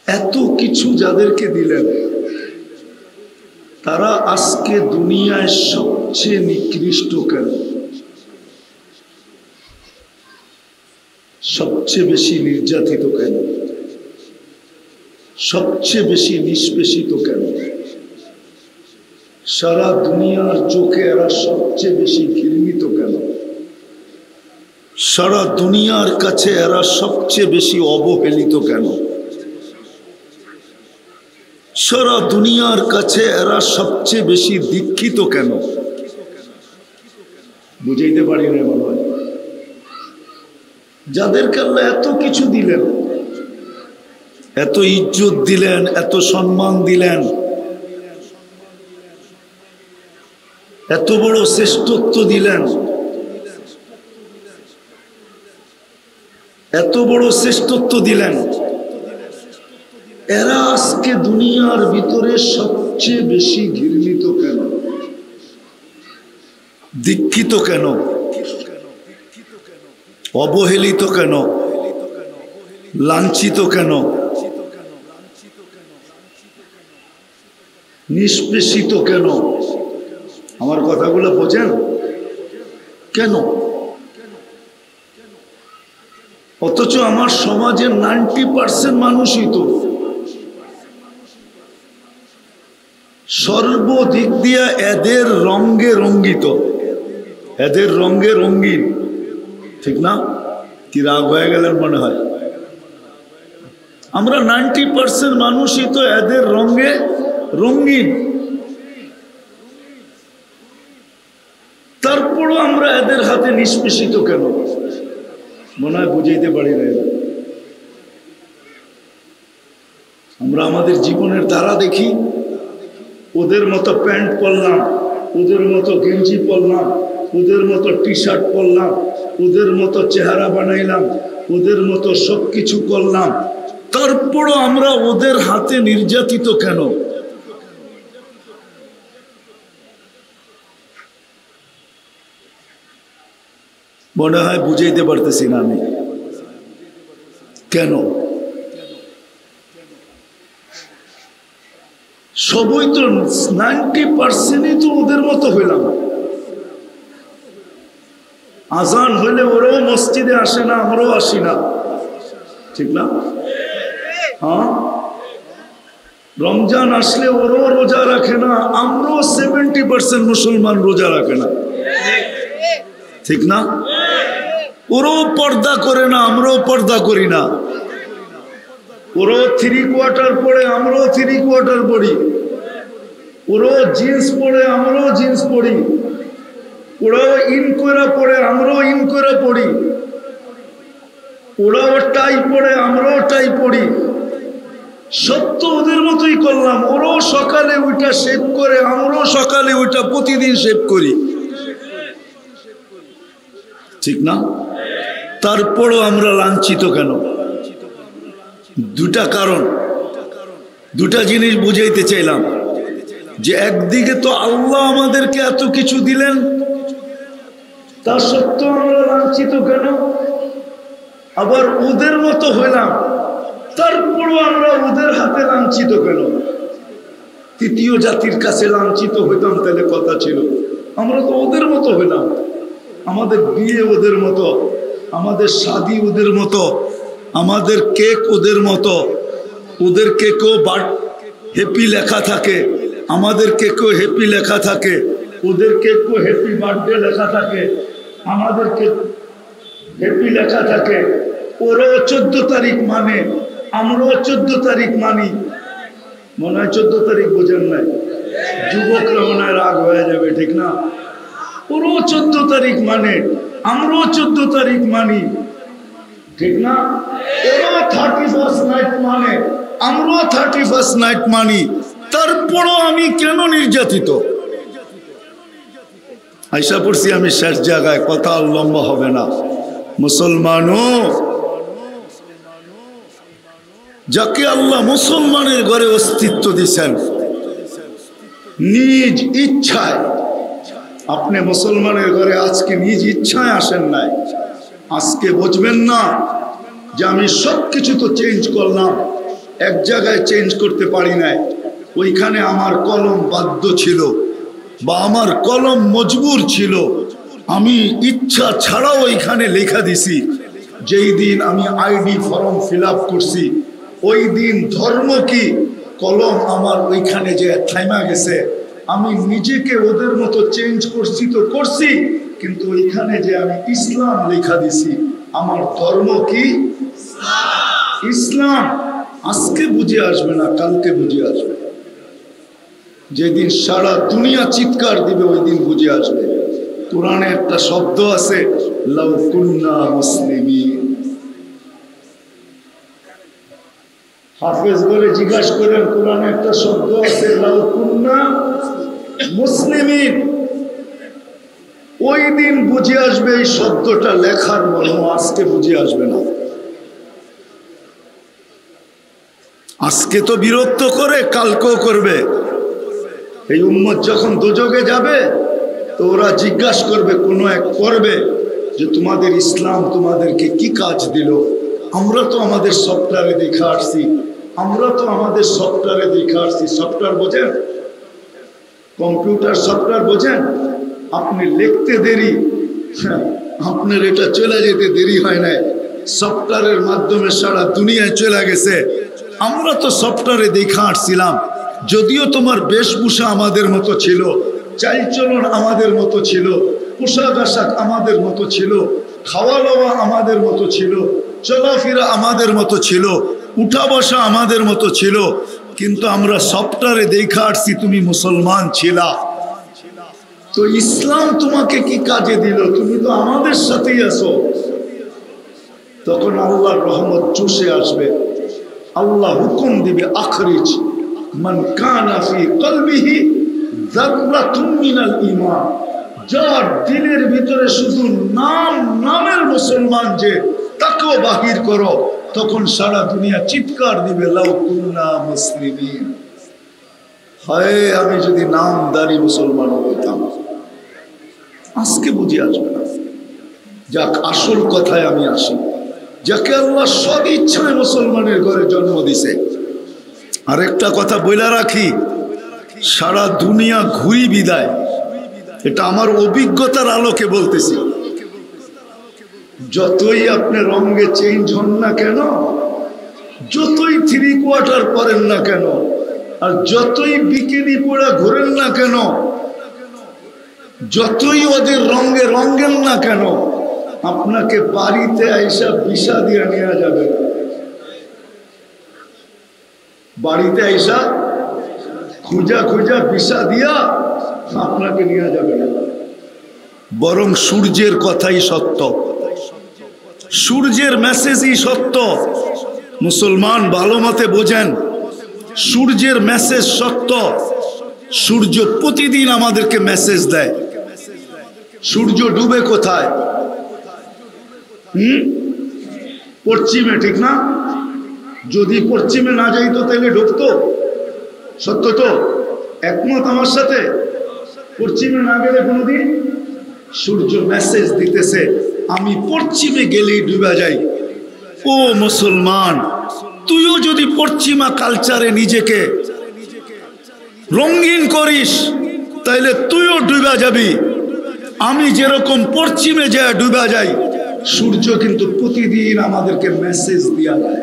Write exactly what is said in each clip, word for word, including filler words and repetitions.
এত কিছু যাদেরকে দিলেন তারা আজকে দুনিয়ায় সবচেয়ে নিকৃষ্ট কেন? সবচেয়ে বেশি নির্যাতিত কেন? সবচেয়ে বেশি নিষ্পেষিত কেন? সারা দুনিয়ার চোখে এরা সবচেয়ে বেশি ঘৃণিত কেন? সারা দুনিয়ার কাছে এরা সবচেয়ে বেশি অবহেলিত কেন? সারা দুনিয়ার কাছে এরা সবচেয়ে বেশি দীক্ষিত কেন? বুঝাইতে পারি না বাবা। যাদেরকে আল্লাহ এত কিছু দিলেন, এত ইজ্জত দিলেন, এত সম্মান দিলেন, এত বড় শ্রেষ্ঠত্ব দিলেন, এত বড় শ্রেষ্ঠত্ব দিলেন, এরা আজকে দুনিয়ার ভিতরে সবচেয়ে বেশি ঘৃণিত কেন? দীক্ষিত কেন? অবহেলিত কেন? লাঞ্ছিত কেন? নিষ্পেষিত কেন? আমার কথাগুলো বোঝেন? কেন? অথচ আমার সমাজের নাইনটি পার্সেন্ট মানুষই তো সর্বদিক দিয়া এদের রঙে রঙ্গিত, এদের রঙে রঙ্গিন, ঠিক না? কি রাগ হয়ে গেলেন মনে হয়? আমরা নাইনটি পার্সেন্ট মানুষই তো এদের রঙে রঙিন, তারপরও আমরা এদের হাতে নিষ্পেষিত কেন? মনে হয় বুঝাইতে পারি না। আমরা আমাদের জীবনের দ্বারা দেখি, ওদের মতো প্যান্ট পরলাম, ওদের মতো গেঞ্জি পরলাম, ওদের মতো টি শার্ট পরলাম, ওদের মতো চেহারা বানাইলাম, ওদের মতো সব কিছু করলাম, তারপরও আমরা ওদের হাতে নির্যাতিত কেন? মনে হয় বুঝাইতে পারতেছি না আমি। কেন? সবই তো নাইনটি পার্সেন্টই তো ওদের মতো হইলাম। আজান হইলে ওরাও মসজিদে আসে না, আমরাও আসি না, ঠিক না? হ্যাঁ, রমজান আসলে ওরাও রোজা রাখে না, আমরাও সেভেন্টি পার্সেন্ট মুসলমান রোজা রাখে না, ঠিক না? ওরাও পর্দা করে না, আমরাও পর্দা করি না। ওরাও থ্রি কোয়ার্টার পরে, আমরাও থ্রি কোয়ার্টার পরি। ওরাও জিন্স পরে, আমরাও জিন্স পরি। ওরাও ইন করে পরে, আমরাও ইন করে পড়ি। ওরাও টাই পরে, আমরাও টাই পড়ি। সত্য ওদের মতোই করলাম। ওরাও সকালে ওইটা শেভ করে, আমরাও সকালে ওইটা প্রতিদিন শেভ করি, ঠিক না? তারপরও আমরা লাঞ্ছিত কেন? দুটা কারণ, দুটা জিনিস বুঝাইতে চাইলাম। যে একদিকে তো আল্লাহ আমাদেরকে এত কিছু দিলেন, তা সত্ত্বেও আমরা লাঞ্ছিত কেন? আবার ওদের মতো হইলাম, তারপরও আমরা ওদের হাতে লাঞ্ছিত কেন? তৃতীয় জাতির কাছে লাঞ্ছিত হইতাম তাহলে কথা ছিল। আমরা তো ওদের মতো হইলাম, আমাদের বিয়ে ওদের মতো, আমাদের শাদি ওদের মতো, আমাদের কেক ওদের মতো। ওদের কেকও বার্থ হ্যাপি লেখা থাকে, আমাদের কেকও হ্যাপি লেখা থাকে। ওদের কেকও হ্যাপি বার্থডে লেখা থাকে, আমাদের কেক হ্যাপি লেখা থাকে। ওরাও চোদ্দ তারিখ মানে, আমরাও চোদ্দ তারিখ মানি। মনে হয় চোদ্দ তারিখ বোঝেন নাই, যুবকরা মনে হয় রাগ হয়ে যাবে, ঠিক না? ওরাও চোদ্দ তারিখ মানে, আমরাও চোদ্দ তারিখ মানি, ঠিক না? ওরাও থার্টি ফার্স্ট নাইট মানে, আমরাও থার্টি ফার্স্ট নাইট মানি, তারপরও আমি কেন নির্যাতিত? আশা করছি আমি শেষ জায়গায়, কথা লম্বা হবে না। মুসলমানও যাকে আল্লাহ মুসলমানের ঘরে অস্তিত্ব দিয়েছেন, নিজ ইচ্ছায়, আপনি মুসলমানের ঘরে আজকে নিজ ইচ্ছায় আসেন নাই। আজকে বুঝবেন না যে আমি সব কিছু তো চেঞ্জ করলাম, এক জায়গায় চেঞ্জ করতে পারি নাই, ওইখানে আমার কলম বাধ্য ছিল বা আমার কলম মজবুর ছিল, আমি ইচ্ছা ছাড়াও ওইখানে লেখা দিছি। যেই দিন আমি আইডি ফর্ম ফিল আপ করছি ওই দিন ধর্ম কি কলম আমার ওইখানে যে থাইমা গেছে। আমি নিজেকে ওদের মতো চেঞ্জ করছি তো করছি, কিন্তু ওইখানে যে আমি ইসলাম লেখা দিছি, আমার ধর্ম কি ইসলাম। আজকে বুঝে আসবে না, কালকে বুঝে আসবে। যেদিন সারা দুনিয়া চিৎকার দিবে ওই দিন বুঝে আসবে। কোরআনে একটা শব্দ আছে, লাউ কুন্না মুসলিমিন। হাফেজ বলে জিজ্ঞাসা করেন, কোরআনে একটা শব্দ আছে লাউ কুন্না মুসলিমিন। ওই দিন বুঝে আসবে এই শব্দটা লেখার মর্ম, আজকে বুঝে আসবে না। আজকে তো বিরক্ত করে, কালকেও করবে। এই উম্মত যখন দোজগে যাবে তো ওরা জিজ্ঞাসা করবে, কোনো এক করবে যে তোমাদের ইসলাম তোমাদেরকে কি কাজ দিল। আমরা তো আমাদের সফটওয়্যারে দেখে আসছি, আমরা তো আমাদের সফটওয়্যারে দেখে আসছি। সফটওয়্যার বোঝেন? কম্পিউটার সফটওয়্যার বোঝেন? আপনি লিখতে দেরি, আপনার এটা চলে যেতে দেরি হয় না, সফটওয়্যারের মাধ্যমে সারা দুনিয়ায় চলে গেছে। আমরা তো সফটওয়্যারে দেখে আসছিলাম, যদিও তোমার বেশভূষা আমাদের মতো ছিল, চালচলন আমাদের মতো ছিল, পোশাক আশাক আমাদের মতো ছিল, খাওয়া দাওয়া আমাদের মতো ছিল, চলাফেরা আমাদের মতো ছিল, উঠা বসা আমাদের মতো ছিল, কিন্তু আমরা সফটওয়্যারে দেখে আসছি তুমি মুসলমান ছিলা। তো ইসলাম তোমাকে কি কাজে দিল? তুমি তো আমাদের সাথেই আছো। তখন আল্লাহর রহমত চুষে আসবে, আল্লাহ হুকুম দিবে, আখরিজ মান কানা ফি কলবিহি যাররাতুম মিনাল ঈমান। যার দিলের ভিতরে শুধু নাম নামের মুসলমান যে, তাকেও বাহির করো। তখন সারা দুনিয়া চিৎকার দিবে, লাউ কুন্না মুসলিমিন। হায় আমি যদি নামদারি মুসলমান হইতাম। আজকে বুঝে আসবে না। যাক, আসল কথায় আমি আসি, যাকে আল্লাহ সদ ইচ্ছায় মুসলমানের ঘরে জন্ম দিছে। আরেকটা কথা বলে রাখি, সারা দুনিয়া ঘুরি বিদায়, এটা আমার অভিজ্ঞতার আলোকে বলতেছি। যতই আপনি রঙে চেঞ্জ হন না কেন, যতই থ্রি কোয়ার্টার পরেন না কেন, আর যতই বিকিনি পরা ঘোরেন না কেন, যতই ওদের রঙে রঙেন না কেন, আপনাকে বাড়িতে আইসা ভিসা দিয়ে নেওয়া যাবে না। বাড়িতে আইসা খুঁজা খুঁজা ভিসা দিয়া আপনাকে নেওয়া যাবে না। বরং সূর্যের কথাই সত্য, সূর্যের মেসেজই সত্য। মুসলমান ভালো মতে বোঝেন, সূর্যের মেসেজ সত্য। সূর্য প্রতিদিন আমাদেরকে মেসেজ দেয়। সূর্য ডুবে কোথায়? হুম পশ্চিমে, ঠিক না? যদি পশ্চিমে না যাইতো তাহলে ঢুকতো। সত্য তো? একমত আমার সাথে? পশ্চিমে না গেলে কোনোদিন। সূর্য মেসেজ দিতেছে, আমি পশ্চিমে গেলেই ডুবে যাই। ও মুসলমান, তুইও যদি পশ্চিমা কালচারে নিজেকে রঙিন করিস তাইলে তুইও ডুবে যাবি। আমি যেরকম পশ্চিমে যায় ডুবে যাই, সূর্য কিন্তু প্রতিদিন আমাদেরকে মেসেজ দিয়া দেয়।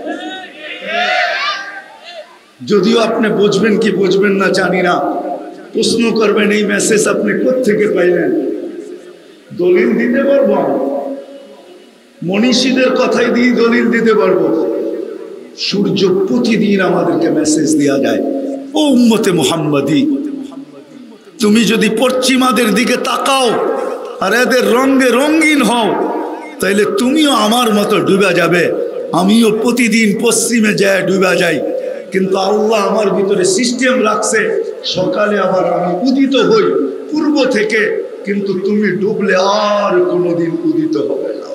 যদিও আপনি বুঝবেন কি বুঝবেন না জানি না, প্রশ্ন করবেন এই মেসেজ আপনি কোত্থেকে পাইলেন? দলিল দিতে পারবো, মনীষীদের কথাই দিয়ে দলিল দিতে পারবো। সূর্য প্রতিদিন আমাদেরকে মেসেজ দেওয়া যায়। ও উম্মতে মুহাম্মাদি, তুমি যদি পশ্চিমাদের দিকে তাকাও আর এদের রঙে রঙিন হও, তাইলে তুমিও আমার মতো ডুবে যাবে। আমিও প্রতিদিন পশ্চিমে যায় ডুবে যাই, কিন্তু আল্লাহ আমার ভিতরে সিস্টেম রাখছে, সকালে আবার আমি উদিত হই পূর্ব থেকে, কিন্তু তুমি ডুবলে আর কোনোদিন উদিত হবে না।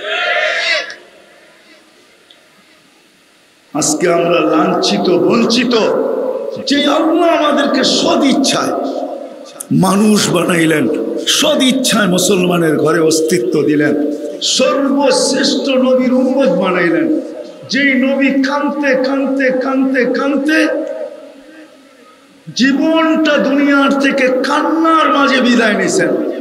আজকে আমরা লাঞ্ছিত, বঞ্চিত, যে আল্লাহ আমাদেরকে সদ ইচ্ছায় মানুষ বানাইলেন, সদ ইচ্ছায় মুসলমানের ঘরে অস্তিত্ব দিলেন, সর্বশ্রেষ্ঠ নবীর উম্মত বানাইলেন, যেই নবী কাঁদতে কাঁদতে কাঁদতে কাঁদতে জীবনটা দুনিয়ার থেকে কান্নার মাঝে বিদায় নিছেন।